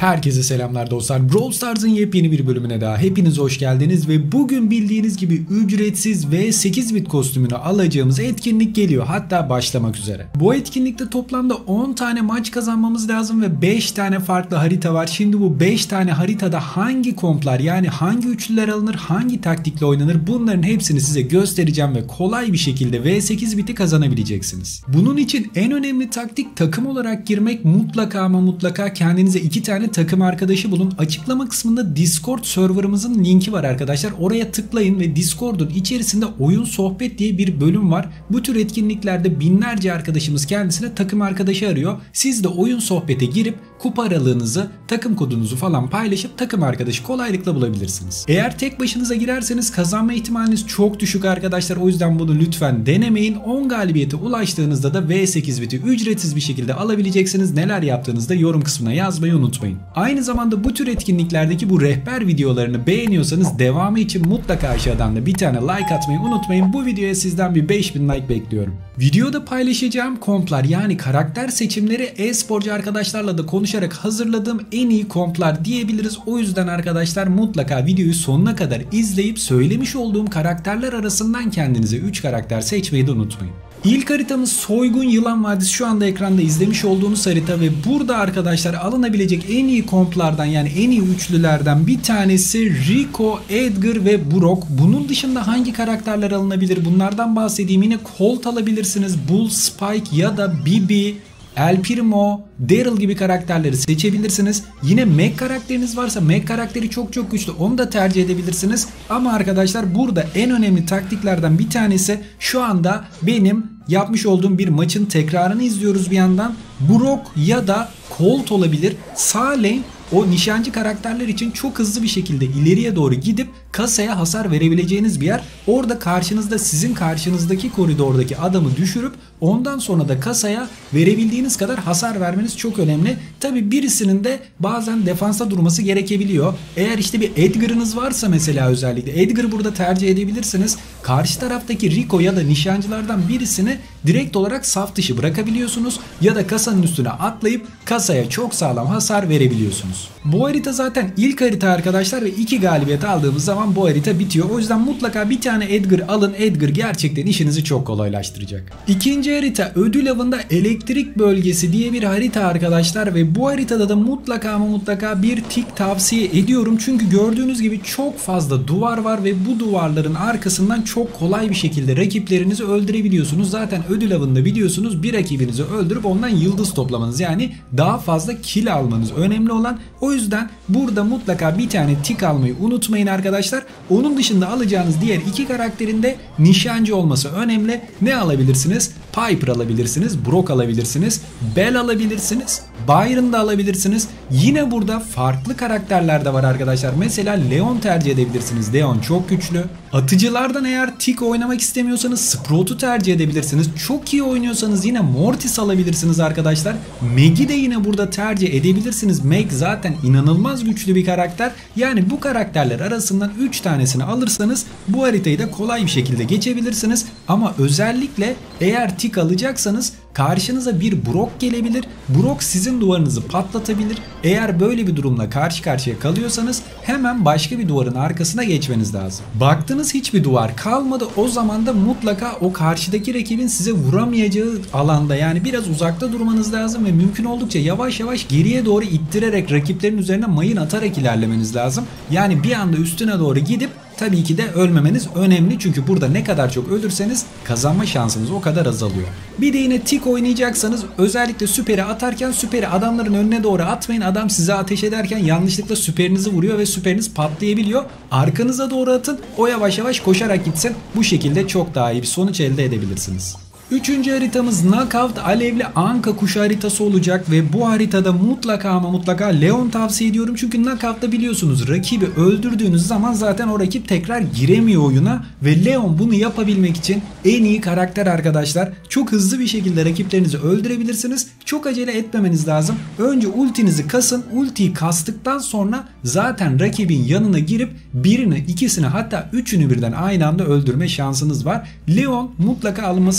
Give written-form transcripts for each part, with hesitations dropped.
Herkese selamlar dostlar. Brawl Stars'ın yepyeni bir bölümüne daha hepiniz hoş geldiniz ve bugün bildiğiniz gibi ücretsiz ve 8 bit kostümünü alacağımız etkinlik geliyor. Hatta başlamak üzere. Bu etkinlikte toplamda 10 tane maç kazanmamız lazım ve 5 tane farklı harita var. Şimdi bu 5 tane haritada hangi komplar, yani hangi üçlüler alınır, hangi taktikle oynanır, bunların hepsini size göstereceğim ve kolay bir şekilde V8 biti kazanabileceksiniz. Bunun için en önemli taktik takım olarak girmek. Mutlaka ama mutlaka kendinize 2 tane takım arkadaşı bulun. Açıklama kısmında Discord serverımızın linki var arkadaşlar. Oraya tıklayın ve Discord'un içerisinde oyun sohbet diye bir bölüm var. Bu tür etkinliklerde binlerce arkadaşımız kendisine takım arkadaşı arıyor. Siz de oyun sohbete girip kupa aralığınızı, takım kodunuzu falan paylaşıp takım arkadaşı kolaylıkla bulabilirsiniz. Eğer tek başınıza girerseniz kazanma ihtimaliniz çok düşük arkadaşlar. O yüzden bunu lütfen denemeyin. 10 galibiyete ulaştığınızda da V8 biti ücretsiz bir şekilde alabileceksiniz. Neler yaptığınızda yorum kısmına yazmayı unutmayın. Aynı zamanda bu tür etkinliklerdeki bu rehber videolarını beğeniyorsanız devamı için mutlaka aşağıdan da bir tane like atmayı unutmayın. Bu videoya sizden bir 5000 like bekliyorum. Videoda paylaşacağım komplar, yani karakter seçimleri e-sporcu arkadaşlarla da konuşarak hazırladığım en iyi komplar diyebiliriz. O yüzden arkadaşlar mutlaka videoyu sonuna kadar izleyip söylemiş olduğum karakterler arasından kendinize 3 karakter seçmeyi de unutmayın. İlk haritamız Soygun Yılan Vadisi, şu anda ekranda izlemiş olduğunuz harita ve burada arkadaşlar alınabilecek en iyi komplardan, yani en iyi üçlülerden bir tanesi Rico, Edgar ve Brock. Bunun dışında hangi karakterler alınabilir? Bunlardan bahsedeyim. Yine Colt alabilirsiniz, Bull, Spike ya da Bibi, El Primo, Daryl gibi karakterleri seçebilirsiniz. Yine Meg karakteriniz varsa Meg karakteri çok güçlü, onu da tercih edebilirsiniz. Ama arkadaşlar burada en önemli taktiklerden bir tanesi, şu anda benim yapmış olduğum bir maçın tekrarını izliyoruz bir yandan. Brock ya da Colt olabilir. Sağ lane o nişancı karakterler için çok hızlı bir şekilde ileriye doğru gidip kasaya hasar verebileceğiniz bir yer. Orada karşınızda, sizin karşınızdaki koridordaki adamı düşürüp ondan sonra da kasaya verebildiğiniz kadar hasar vermeniz çok önemli. Tabi birisinin de bazen defansta durması gerekebiliyor. Eğer işte bir Edgar'ınız varsa mesela, özellikle Edgar burada tercih edebilirsiniz. Karşı taraftaki Rico ya da nişancılardan birisini direkt olarak saf dışı bırakabiliyorsunuz ya da kasanın üstüne atlayıp kasaya çok sağlam hasar verebiliyorsunuz. Bu harita zaten ilk harita arkadaşlar ve 2 galibiyet aldığımız zaman bu harita bitiyor. O yüzden mutlaka bir tane Edgar alın. Edgar gerçekten işinizi çok kolaylaştıracak. İkinci harita ödül avında elektrik bölgesi diye bir harita arkadaşlar ve bu haritada da mutlaka ama mutlaka bir tik tavsiye ediyorum. Çünkü gördüğünüz gibi çok fazla duvar var ve bu duvarların arkasından çok kolay bir şekilde rakiplerinizi öldürebiliyorsunuz. Zaten ödül avında biliyorsunuz, bir rakibinizi öldürüp ondan yıldız toplamanız, yani daha fazla kill almanız önemli olan. O yüzden burada mutlaka bir tane tik almayı unutmayın arkadaşlar. Onun dışında alacağınız diğer 2 karakterin de nişancı olması önemli. Ne alabilirsiniz? Piper alabilirsiniz, Brock alabilirsiniz, Bell alabilirsiniz, Byron da alabilirsiniz. Yine burada farklı karakterler de var arkadaşlar. Mesela Leon tercih edebilirsiniz. Leon çok güçlü. Atıcılardan eğer tik oynamak istemiyorsanız Sprout'u tercih edebilirsiniz. Çok iyi oynuyorsanız yine Mortis alabilirsiniz arkadaşlar. Meg'i de yine burada tercih edebilirsiniz. Meg zaten inanılmaz güçlü bir karakter. Yani bu karakterler arasından 3 tanesini alırsanız bu haritayı da kolay bir şekilde geçebilirsiniz. Ama özellikle eğer tik alacaksanız karşınıza bir Brock gelebilir. Brock sizin duvarınızı patlatabilir. Eğer böyle bir durumla karşı karşıya kalıyorsanız hemen başka bir duvarın arkasına geçmeniz lazım. Baktınız hiçbir duvar kalmadı. O zaman da mutlaka o karşıdaki rakibin size vuramayacağı alanda, yani biraz uzakta durmanız lazım ve mümkün oldukça yavaş yavaş geriye doğru ittirerek rakiplerin üzerine mayın atarak ilerlemeniz lazım. Yani bir anda üstüne doğru gidip tabii ki de ölmemeniz önemli, çünkü burada ne kadar çok ölürseniz kazanma şansınız o kadar azalıyor. Bir de yine tik oynayacaksanız özellikle süperi atarken süperi adamların önüne doğru atmayın. Adam size ateş ederken yanlışlıkla süperinizi vuruyor ve süperiniz patlayabiliyor. Arkanıza doğru atın, o yavaş yavaş koşarak gitsin. Bu şekilde çok daha iyi bir sonuç elde edebilirsiniz. Üçüncü haritamız Knockout Alevli Anka Kuşu haritası olacak ve bu haritada mutlaka ama mutlaka Leon tavsiye ediyorum. Çünkü Knockout'ta biliyorsunuz rakibi öldürdüğünüz zaman zaten o rakip tekrar giremiyor oyuna ve Leon bunu yapabilmek için en iyi karakter arkadaşlar. Çok hızlı bir şekilde rakiplerinizi öldürebilirsiniz. Çok acele etmemeniz lazım. Önce ultinizi kasın. Ultiyi kastıktan sonra zaten rakibin yanına girip birini, ikisini, hatta üçünü birden aynı anda öldürme şansınız var. Leon mutlaka alınması gereken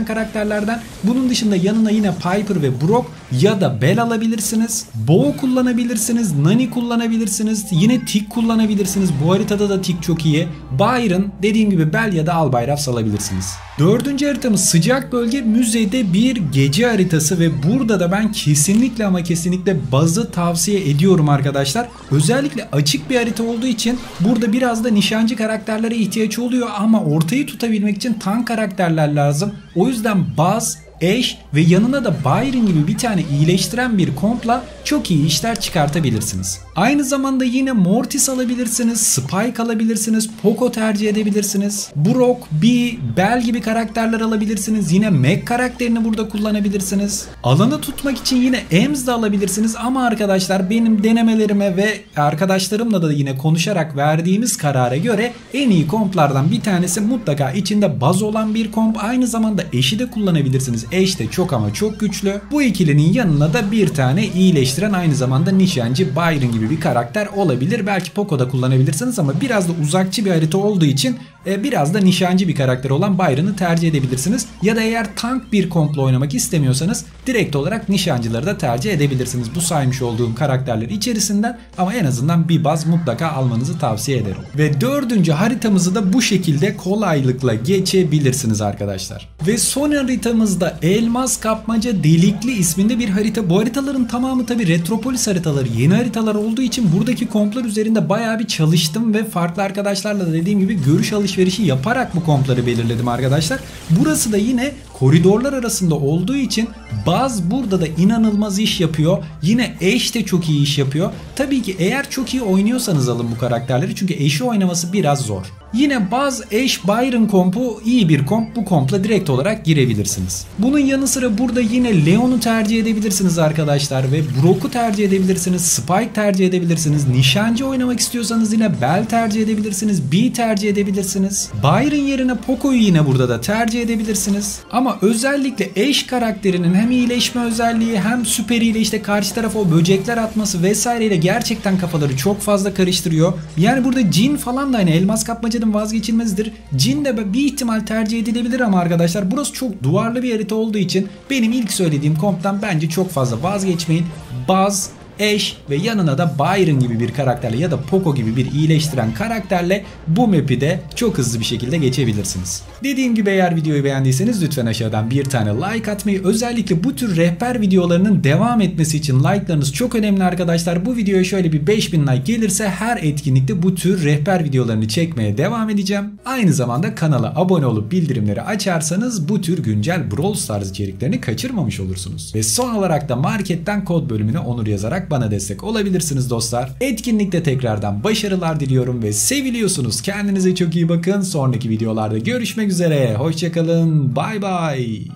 karakterlerden. Bunun dışında yanına yine Piper ve Brock ya da Bell alabilirsiniz. Bo kullanabilirsiniz. Nani kullanabilirsiniz. Yine Tick kullanabilirsiniz. Bu haritada da Tick çok iyi. Byron, dediğim gibi Bell ya da Albayrak salabilirsiniz. Dördüncü haritamız sıcak bölge, müzede bir gece haritası ve burada da ben kesinlikle ama kesinlikle Baz'ı tavsiye ediyorum arkadaşlar. Özellikle açık bir harita olduğu için burada biraz da nişancı karakterlere ihtiyaç oluyor ama ortayı tutabilmek için tank karakterler lazım. O yüzden Baz, Ashe ve yanına da Byron gibi bir tane iyileştiren bir kompla çok iyi işler çıkartabilirsiniz. Aynı zamanda yine Mortis alabilirsiniz, Spike alabilirsiniz, Poco tercih edebilirsiniz. Brock, Bee, Bell gibi karakterler alabilirsiniz. Yine Meg karakterini burada kullanabilirsiniz. Alanı tutmak için yine Ems de alabilirsiniz ama arkadaşlar benim denemelerime ve arkadaşlarımla da yine konuşarak verdiğimiz karara göre en iyi komplardan bir tanesi mutlaka içinde Baz olan bir komp. Aynı zamanda Ashe'i de kullanabilirsiniz. Ashe de çok ama çok güçlü. Bu ikilinin yanına da bir tane iyileştiren aynı zamanda nişancı Byron gibi bir karakter olabilir. Belki Poco'da kullanabilirsiniz ama biraz da uzakçı bir harita olduğu için biraz da nişancı bir karakter olan Byron'ı tercih edebilirsiniz. Ya da eğer tank bir komplo oynamak istemiyorsanız direkt olarak nişancıları da tercih edebilirsiniz. Bu saymış olduğum karakterler içerisinden ama en azından bir Baz mutlaka almanızı tavsiye ederim. Ve dördüncü haritamızı da bu şekilde kolaylıkla geçebilirsiniz arkadaşlar. Ve son haritamızda Elmas Kapmaca Delikli isminde bir harita. Bu haritaların tamamı tabi Retropolis haritaları, yeni haritalar olduğu için buradaki komplar üzerinde bayağı bir çalıştım ve farklı arkadaşlarla da dediğim gibi görüş alışverişi yaparak bu kompları belirledim arkadaşlar. Burası da yine koridorlar arasında olduğu için Baz burada da inanılmaz iş yapıyor. Yine Ashe de çok iyi iş yapıyor. Tabii ki eğer çok iyi oynuyorsanız alın bu karakterleri çünkü Ashe'i oynaması biraz zor. Yine Baz, Ashe, Byron kompu iyi bir komp. Bu kompla direkt olarak girebilirsiniz. Bunun yanı sıra burada yine Leon'u tercih edebilirsiniz arkadaşlar ve Brock'u tercih edebilirsiniz. Spike tercih edebilirsiniz. Nişancı oynamak istiyorsanız yine Bell tercih edebilirsiniz. Bee tercih edebilirsiniz. Byron yerine Poco'yu yine burada da tercih edebilirsiniz. Ama özellikle Ashe karakterinin hem iyileşme özelliği hem süperiyle işte karşı tarafa o böcekler atması vesaireyle gerçekten kafaları çok fazla karıştırıyor. Yani burada Jhin falan da hani Elmas Kapmaca vazgeçilmezidir. Jhin de bir ihtimal tercih edilebilir ama arkadaşlar burası çok duvarlı bir harita olduğu için benim ilk söylediğim komptan bence çok fazla vazgeçmeyin. Baz, Ashe ve yanına da Byron gibi bir karakterle ya da Poco gibi bir iyileştiren karakterle bu map'i de çok hızlı bir şekilde geçebilirsiniz. Dediğim gibi eğer videoyu beğendiyseniz lütfen aşağıdan bir tane like atmayı, özellikle bu tür rehber videolarının devam etmesi için like'larınız çok önemli arkadaşlar. Bu videoya şöyle bir 5000 like gelirse her etkinlikte bu tür rehber videolarını çekmeye devam edeceğim. Aynı zamanda kanala abone olup bildirimleri açarsanız bu tür güncel Brawl Stars içeriklerini kaçırmamış olursunuz. Ve son olarak da marketten kod bölümüne Onur yazarak bana destek olabilirsiniz dostlar. Etkinlikte tekrardan başarılar diliyorum ve seviliyorsunuz. Kendinize çok iyi bakın. Sonraki videolarda görüşmek üzere. Hoşçakalın. Bay bay.